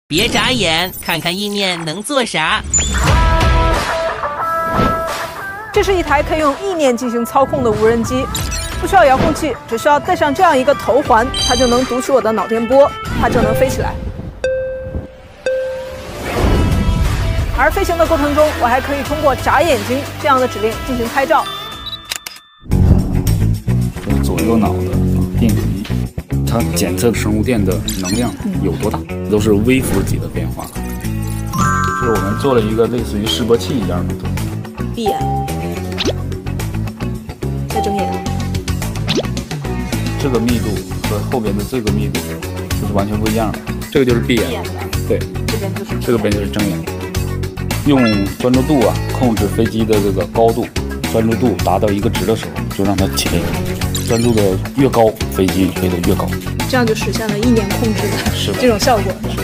别眨眼，看看意念能做啥。 这是一台可以用意念进行操控的无人机，不需要遥控器，只需要戴上这样一个头环，它就能读取我的脑电波，它就能飞起来。而飞行的过程中，我还可以通过眨眼睛这样的指令进行拍照。 左右脑的电极，它检测生物电的能量有多大，都是微伏级的变化。就是我们做了一个类似于示波器一样的东西。 闭眼，再睁眼。 这个密度和后边的这个密度就是完全不一样的。这个就是闭眼，对，这边就是睁眼。用专注度控制飞机的这个高度，专注度达到一个值的时候，就让它起飞。专注的越高，飞机飞得越高， 这样就实现了意念控制的这种效果。